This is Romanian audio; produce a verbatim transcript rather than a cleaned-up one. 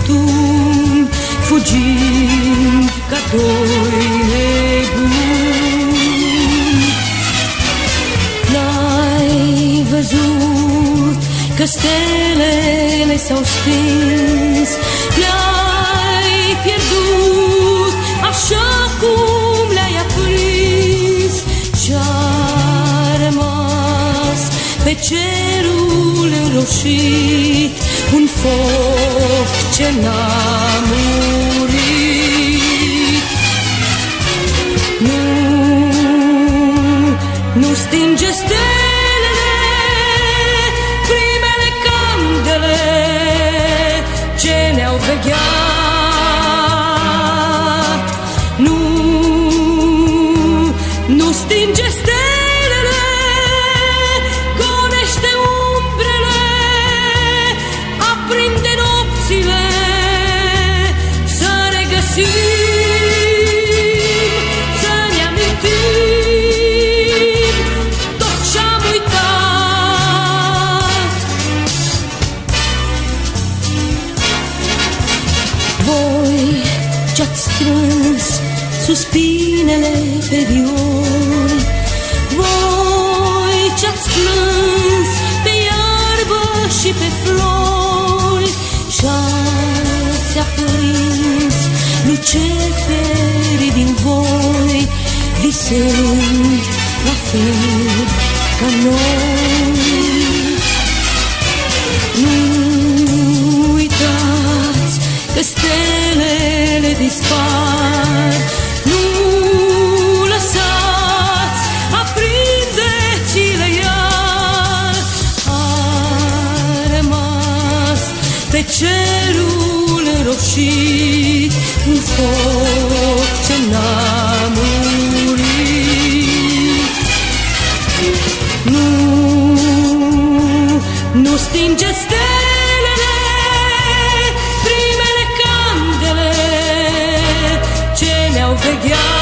furtuni, fugind ca doi nebuni. N-ai văzut că stelele s-au stins, le-ai pierdut așa cum le-ai aprins. Ce-a rămas pe cerul înroșit, un foc ce n-a murit. Nu, nu stinge stelele, primele candele ce ne-au vegheat. Nu, nu stinge stelele, gonește umbrele, aprinde nopțile, să ne găsim, să ne amintim tot ce-am uitat. Voi ce-ați strâns suspinele pe viori, voi ce-ați plâns pe iarbă și pe flori, și-ați aprins luceferii din voi, visând la fel ca noi. Nu uitați că stelele dispar, nu lăsați, aprindeți-le iar. A rămas pe cerul înroșit un foc ce n-a murit. Nu, nu stinge stelele, primele candele ce ne-au vegheat.